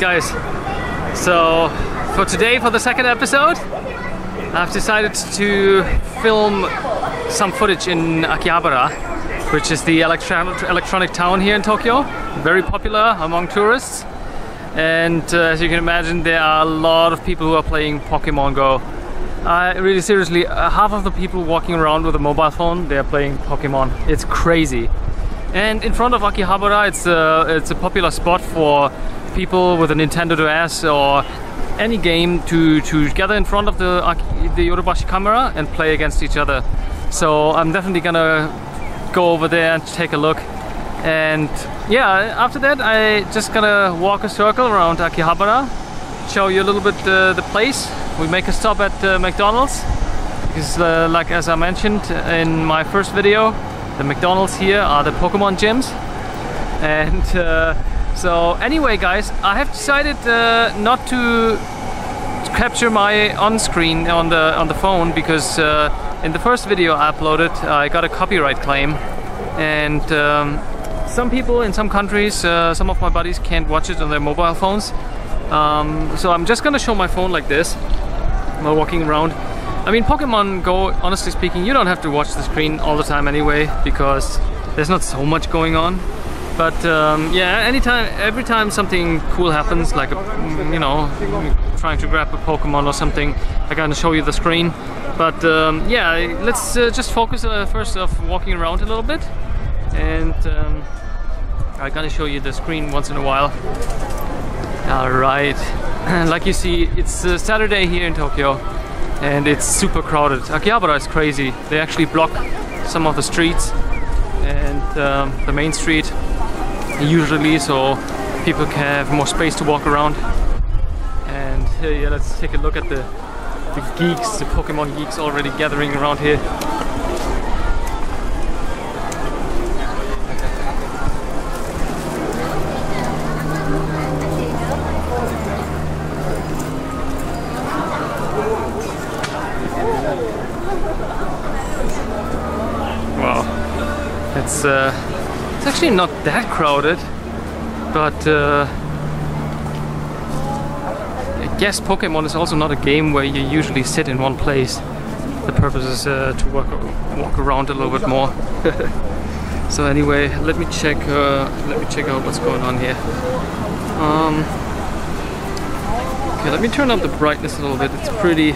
guys, so for today, for the second episode, I've decided to film some footage in Akihabara, which is the electronic town here in Tokyo. Very popular among tourists. And as you can imagine, there are a lot of people who are playing Pokemon Go. Really seriously, half of the people walking around with a mobile phone, they are playing Pokemon. It's crazy. And in front of Akihabara, it's a popular spot for people with a Nintendo DS or any game to gather in front of the Yodobashi camera and play against each other. So I'm definitely gonna go over there and take a look. And yeah, after that I just gonna walk a circle around Akihabara, show you a little bit the place. We make a stop at McDonald's because like as I mentioned in my first video, the McDonald's here are the Pokemon gyms. And so anyway guys, I have decided not to capture my on-screen on the phone because in the first video I uploaded I got a copyright claim, and some people in some countries, some of my buddies can't watch it on their mobile phones. So I'm just gonna show my phone like this while walking around. I mean, Pokemon Go, honestly speaking, you don't have to watch the screen all the time anyway, because there's not so much going on. But yeah, every time something cool happens, like you know, trying to grab a Pokemon or something, I'm gonna show you the screen. But yeah, let's just focus first of walking around a little bit, and I'm gonna show you the screen once in a while. All right, like you see, it's Saturday here in Tokyo. And it's super crowded. Akihabara is crazy. They actually block some of the streets and the main street usually, so people can have more space to walk around. And yeah, let's take a look at the geeks, the Pokemon geeks already gathering around here. It's actually not that crowded, but I guess Pokemon is also not a game where you usually sit in one place. The purpose is to walk around a little bit more. So anyway, let me check out what's going on here. Okay, let me turn up the brightness a little bit. It's pretty.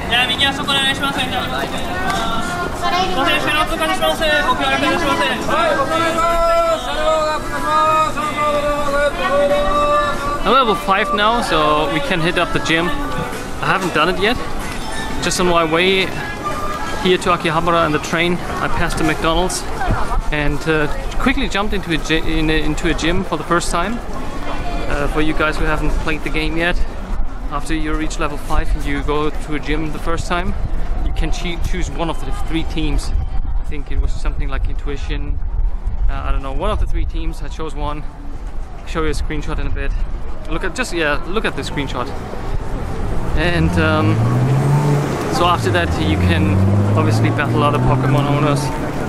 I'm level 5 now, so we can hit up the gym. I haven't done it yet. Just on my way here to Akihabara on the train, I passed a McDonald's and quickly jumped into a gym for the first time. For you guys who haven't played the game yet, after you reach level 5 and you go to a gym the first time, you can choose one of the 3 teams. I think it was something like intuition. I don't know, one of the 3 teams. I chose one. I'll show you a screenshot in a bit. Look at the screenshot. And so after that, you can obviously battle other Pokemon owners.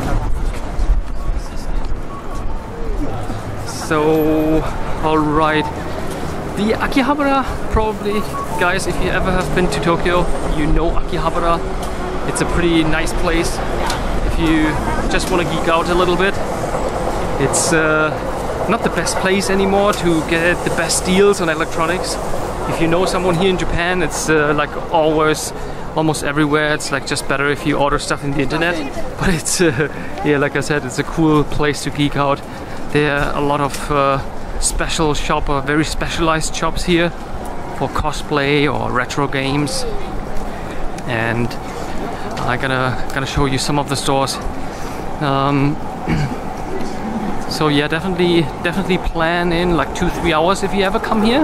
So, all right. The Akihabara, probably, guys, if you ever have been to Tokyo, you know Akihabara. It's a pretty nice place. If you just want to geek out a little bit, it's not the best place anymore to get the best deals on electronics. If you know someone here in Japan, it's like almost everywhere. It's like just better if you order stuff in the internet. But it's yeah, like I said, it's a cool place to geek out. There are a lot of special shop or very specialized shops here for cosplay or retro games, and I'm gonna show you some of the stores. So yeah, definitely plan in like 2-3 hours if you ever come here.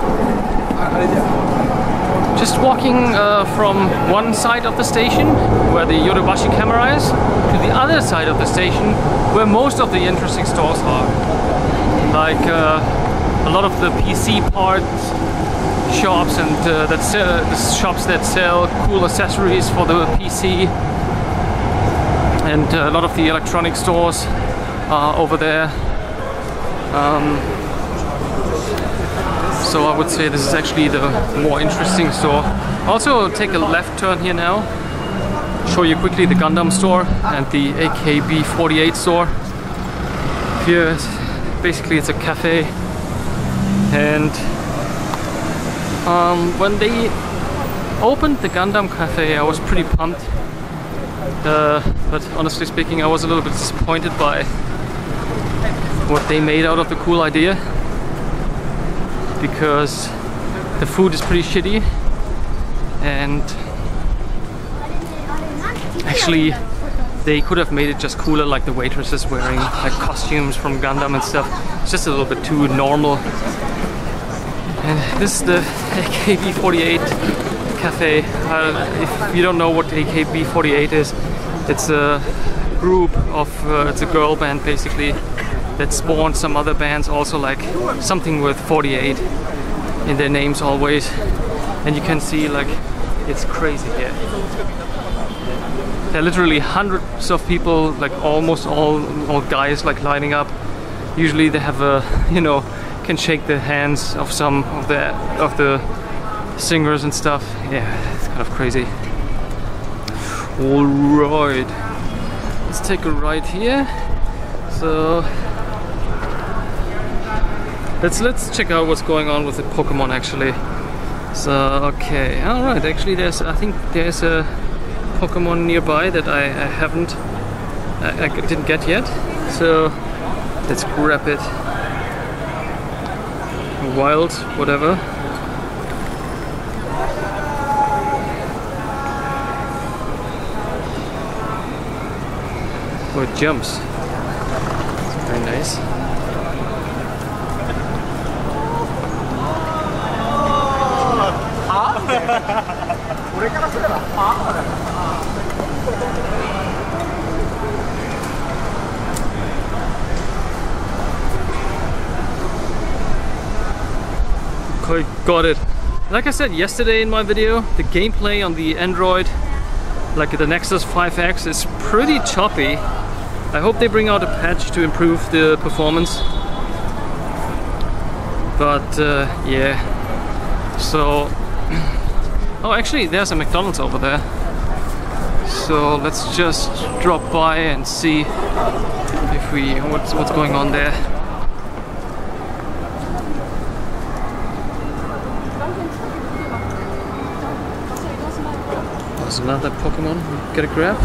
Just walking from one side of the station where the Yodobashi camera is to the other side of the station where most of the interesting stores are. Like a lot of the PC parts shops and the shops that sell cool accessories for the PC, and a lot of the electronic stores are over there. So I would say this is actually the more interesting store. Also, take a left turn here now. Show you quickly the Gundam store and the AKB48 store. Here, basically, it's a cafe, and when they opened the Gundam cafe, I was pretty pumped. But honestly speaking, I was a little bit disappointed by what they made out of the cool idea, because the food is pretty shitty, and actually they could have made it just cooler, like the waitresses wearing like costumes from Gundam and stuff. It's just a little bit too normal. And this is the AKB48 cafe. If you don't know what AKB48 is, it's a group of, it's a girl band basically that spawned some other bands also, like something with 48 in their names always. And you can see like it's crazy here. There are literally hundreds of people, like almost all guys, like lining up. Usually they have a, you know, can shake the hands of some of the singers and stuff. Yeah, it's kind of crazy. All right, let's take a ride here. So let's check out what's going on with the Pokemon actually. So okay, all right. Actually, I think there's a Pokemon nearby that I didn't get yet. So let's grab it. Wild, whatever. Oh, it jumps. Very nice. Okay, got it. Like I said yesterday in my video, the gameplay on the Android, like the Nexus 5X, is pretty choppy. I hope they bring out a patch to improve the performance. But yeah. So, oh, actually, there's a McDonald's over there. So let's just drop by and see if what's going on there. There's another Pokemon. Get a grab.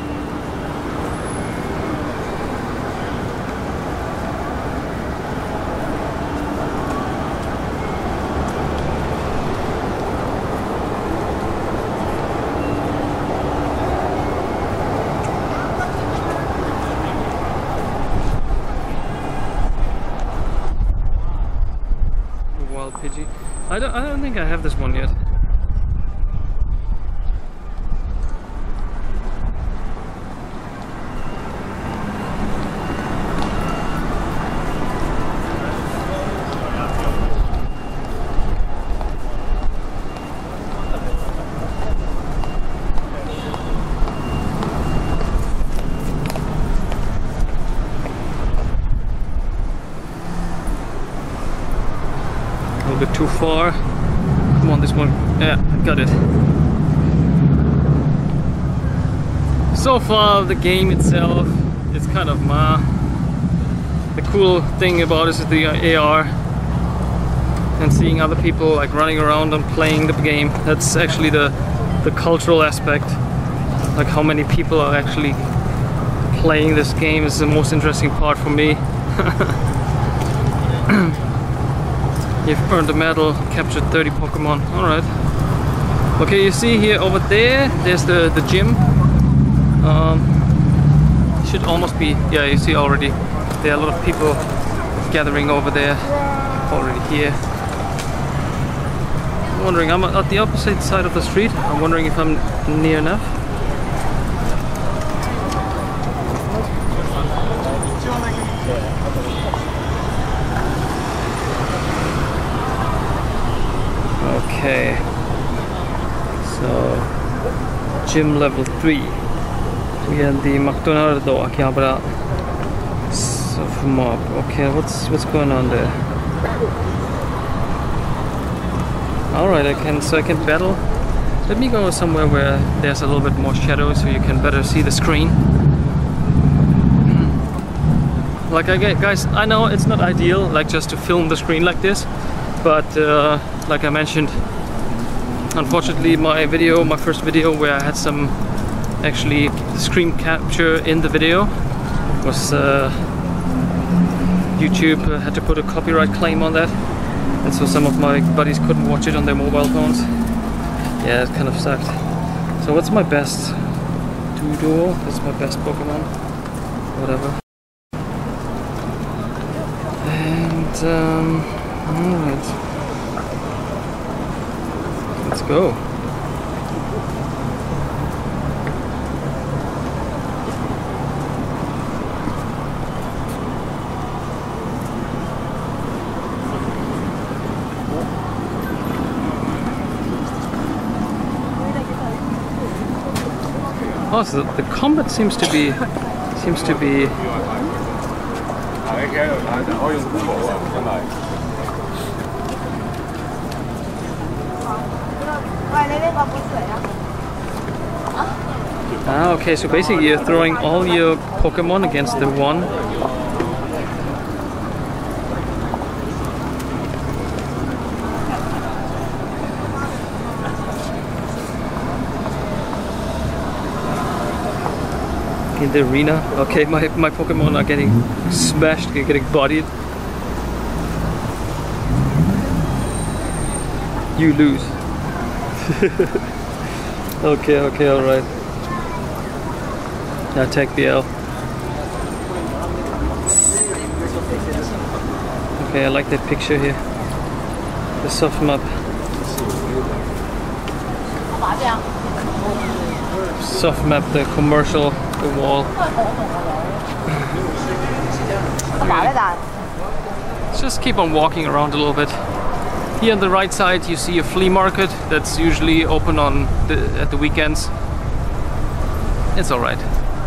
Wild Pidgey. I don't think I have this one yet. A little bit too far. Come on, this one. Yeah, got it. So far, the game itself is kind of meh. The cool thing about it is the AR and seeing other people like running around and playing the game. That's actually the cultural aspect. Like how many people are actually playing this game is the most interesting part for me. You've earned a medal, captured 30 Pokemon. Alright. Okay, you see here over there, there's the gym. Should almost be, yeah, you see already. There are a lot of people gathering over there already here. I'm wondering, I'm at the opposite side of the street. I'm wondering if I'm near enough. Okay, so gym level 3. We are the McDonald's Akihabara mob. Okay, what's going on there? Alright, I can battle. Let me go somewhere where there's a little bit more shadow so you can better see the screen. Like guys, I know it's not ideal like just to film the screen like this, but like I mentioned, unfortunately my first video where I had some actually screen capture in the video was YouTube had to put a copyright claim on that, and so some of my buddies couldn't watch it on their mobile phones. Yeah, it kind of sucked. So what's my best? Doodle, that's my best Pokemon. Whatever. And alright. Let's go. Oh, so the combat seems to be okay, so basically you're throwing all your Pokemon against the one. In the arena. Okay, my Pokemon are getting smashed, getting bodied. You lose. Okay, alright. Now take the L. Okay, I like that picture here. The soft map. Soft map, the commercial, the wall. Let's just keep on walking around a little bit. Here on the right side you see a flea market that's usually open on at the weekends. It's alright.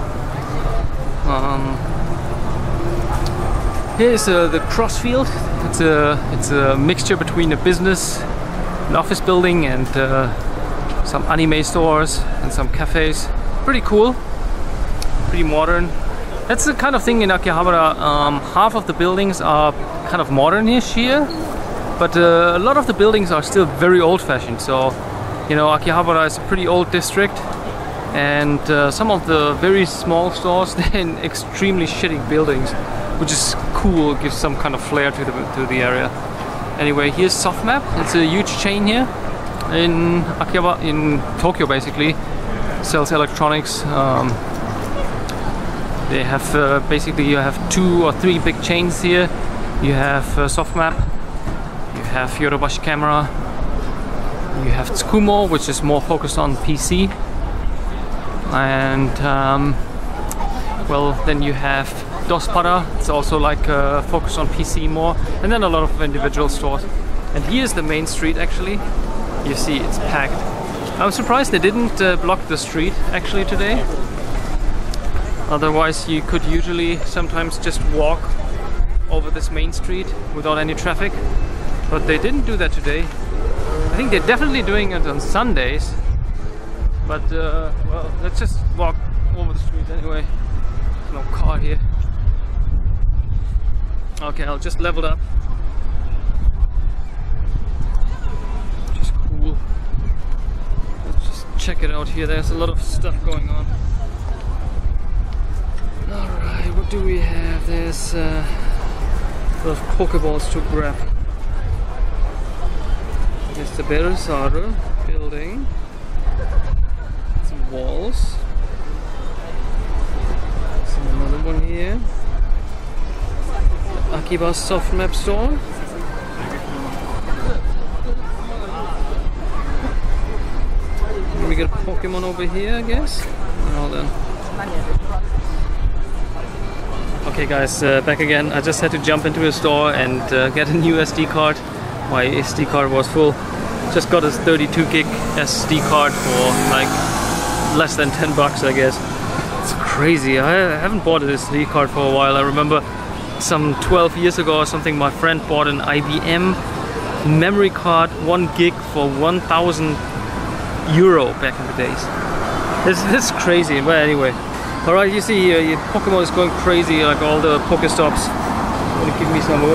Here's the Crossfield. It's a mixture between a business, an office building, and some anime stores and some cafes. Pretty cool, pretty modern. That's the kind of thing in Akihabara. Half of the buildings are kind of modern-ish here, but a lot of the buildings are still very old-fashioned. So, you know, Akihabara is a pretty old district, and some of the very small stores, they're in extremely shitty buildings, which is cool. It gives some kind of flair to the area. Anyway, here's Softmap. It's a huge chain here in Akihabara, in Tokyo, basically. Sells electronics. They have basically, you have 2 or 3 big chains here. You have Softmap, you have Yodobashi Camera, you have Tsukumo, which is more focused on PC, and well, then you have Dospara. It's also like focused on PC more, and then a lot of individual stores. And here's the main street actually. You see it's packed. I'm surprised they didn't block the street actually today. Otherwise you could usually sometimes just walk over this main street without any traffic. But they didn't do that today. I think they're definitely doing it on Sundays. But well, let's just walk over the street anyway. There's no car here. Okay, I'll just level up. Just cool. Let's just check it out here. There's a lot of stuff going on. Alright, what do we have? There's a lot of Pokeballs to grab. There's the Bersara building. Some walls. There's another one here. Akihabara soft map store. We got a Pokemon over here, I guess. Hold on. Okay guys, back again. I just had to jump into a store and get a new SD card. My SD card was full. Just got a 32 gig SD card for like less than 10 bucks, I guess. It's crazy. I haven't bought an SD card for a while. I remember some 12 years ago or something, my friend bought an IBM memory card, 1 gig for €1,000 back in the days. This is crazy, but anyway. Alright, you see here, Pokemon is going crazy, like all the Pokestops. Gonna give me some.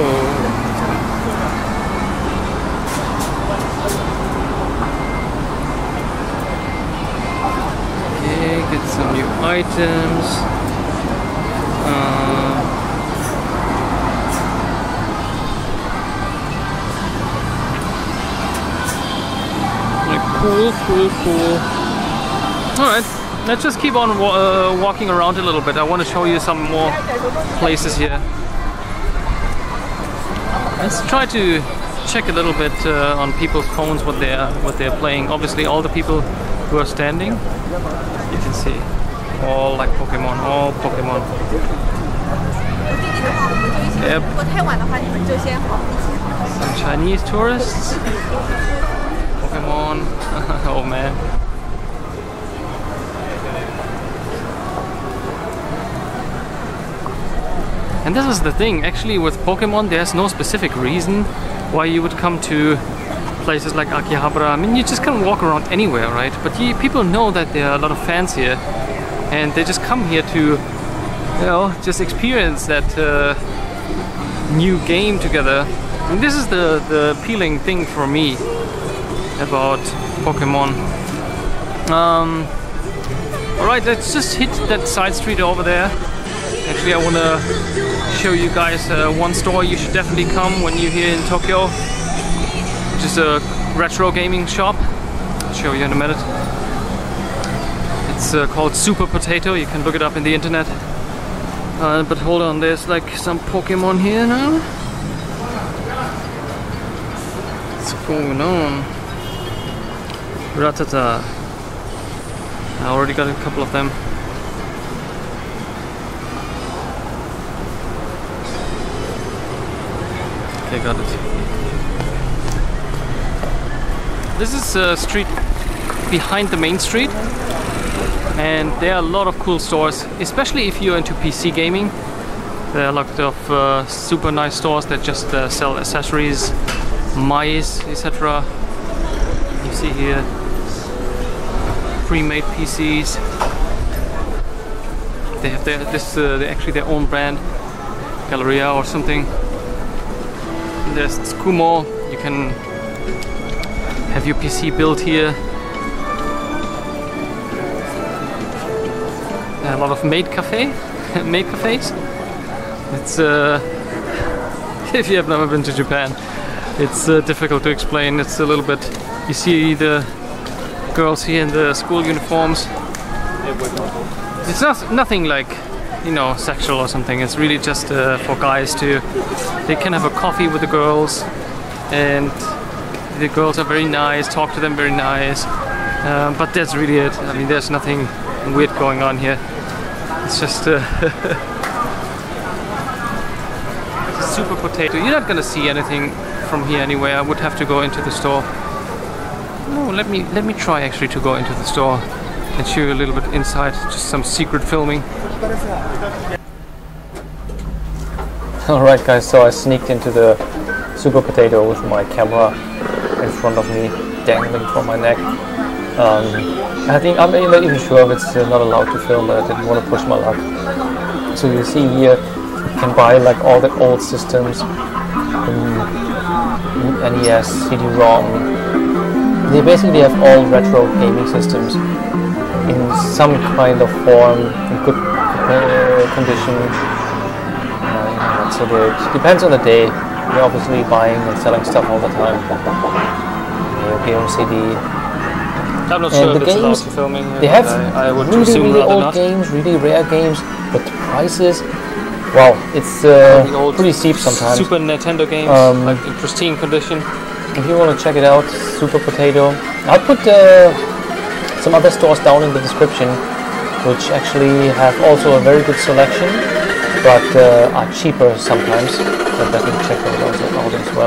Okay, get some new items. Cool. Alright, let's just keep on walking around a little bit. I want to show you some more places here. Let's try to check a little bit on people's phones what they're playing. Obviously, all the people who are standing, you can see, all like Pokemon, all Pokemon. Yep. Some Chinese tourists. Pokemon. Oh man. And this is the thing, actually with Pokemon there's no specific reason why you would come to places like Akihabara. I mean, you just can walk around anywhere, right? But people know that there are a lot of fans here and they just come here to, you know, just experience that new game together. And this is the appealing thing for me about Pokemon. Alright, let's just hit that side street over there. Actually, I want to show you guys one store you should definitely come when you're here in Tokyo, which is a retro gaming shop. I'll show you in a minute. It's called Super Potato. You can look it up in the internet. But hold on, there's like some Pokemon here now. What's going on? Ratata. I already got a couple of them. Okay, got it. This is a street behind the main street, and there are a lot of cool stores, especially if you're into PC gaming. There are a lot of super nice stores that just sell accessories, mice, etc. You see here pre-made PCs. They have actually their own brand, Galleria or something. There's Kumo. You can have your PC built here. A lot of maid cafes. It's if you have never been to Japan, it's difficult to explain. It's a little bit. You see the girls here in the school uniforms. It's nothing like, you know, sexual or something. It's really just for guys to. They can have a coffee with the girls, and the girls are very nice. Talk to them very nice. But that's really it. I mean, there's nothing weird going on here. It's just Super Potato. You're not gonna see anything from here anyway. I would have to go into the store. No, let me try actually to go into the store and show you a little bit inside. Just some secret filming. Alright guys, so I sneaked into the Super Potato with my camera in front of me, dangling from my neck. I think I'm not even sure if it's not allowed to film, but I didn't want to push my luck. So you see here, you can buy like all the old systems, NES, CD-ROM. They basically have all retro gaming systems in some kind of form, in good condition. So it depends on the day. You're obviously buying and selling stuff all the time. Game CD. I'm not sure if it's allowed to filming. They have I would really old games, really rare games, but the prices, wow, it's pretty steep sometimes. Super Nintendo games, like in pristine condition. If you want to check it out, Super Potato. I'll put some other stores down in the description, which actually have also a very good selection, but are cheaper sometimes. So definitely check those out as well.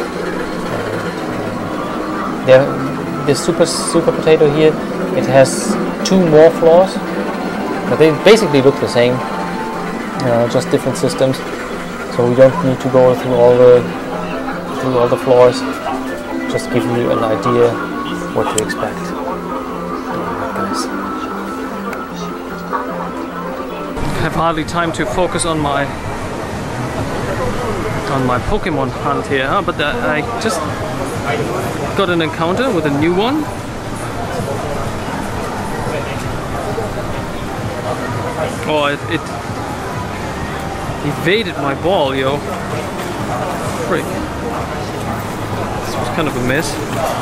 The Super Potato here, it has 2 more floors, but they basically look the same, just different systems. So we don't need to go through all the floors. just give you an idea what to expect. Alright guys. I have hardly time to focus on my Pokemon hunt here, huh? But I just got an encounter with a new one. Oh, it evaded my ball, yo. Frick. This was kind of a miss.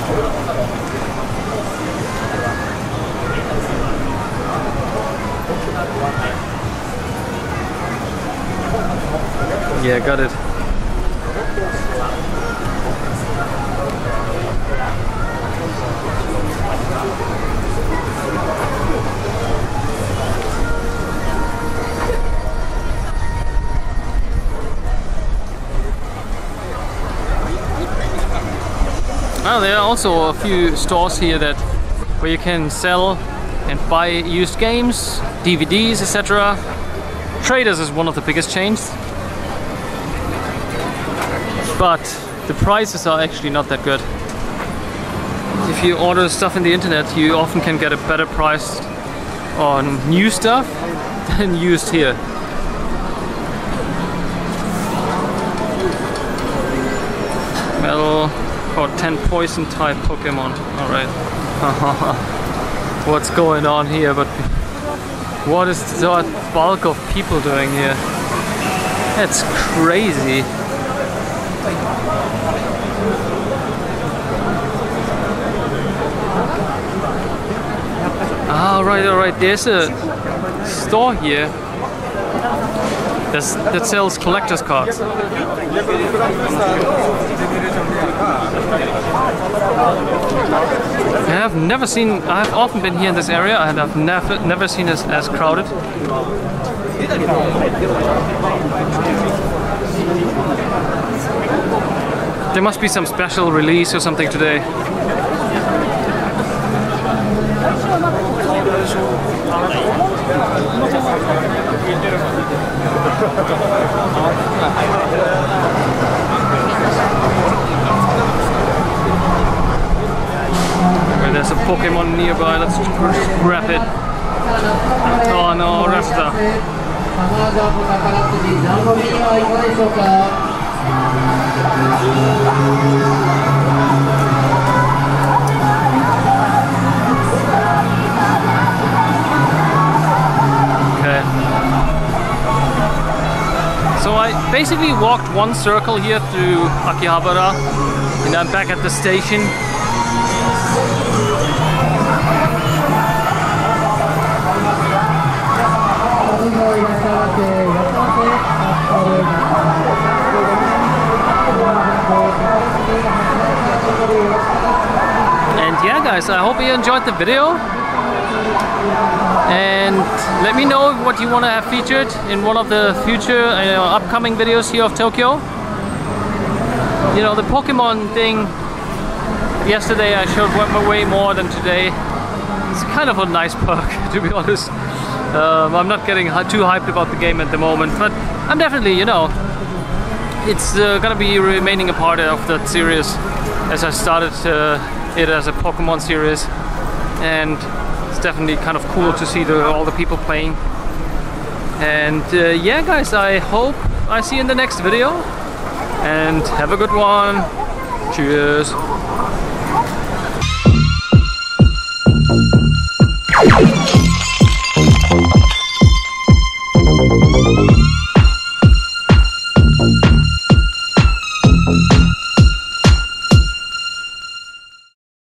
Yeah, got it. Well, there are also a few stores here where you can sell and buy used games, DVDs, etc. Traders is one of the biggest chains, but the prices are actually not that good. If you order stuff in the internet, you often can get a better price on new stuff than used here. Metal. 10 poison type Pokemon. Alright. What's going on here? But what is the bulk of people doing here? That's crazy. Alright. There's a store here that sells collector's cards. I've often been here in this area and I've never seen it as crowded. There must be some special release or something today. There's a Pokemon nearby, let's just grab it. Oh no, Rasta. Okay. So I basically walked one circle here through Akihabara and I'm back at the station. And yeah guys, I hope you enjoyed the video, and let me know what you want to have featured in one of the future upcoming videos here of Tokyo. You know, the Pokemon thing yesterday I showed way more than today. It's kind of a nice perk, to be honest. I'm not getting too hyped about the game at the moment, but I'm definitely, you know, it's gonna be remaining a part of that series, as I started it as a Pokemon series, and it's definitely kind of cool to see all the people playing. And yeah guys, I hope I see you in the next video, and have a good one. Cheers.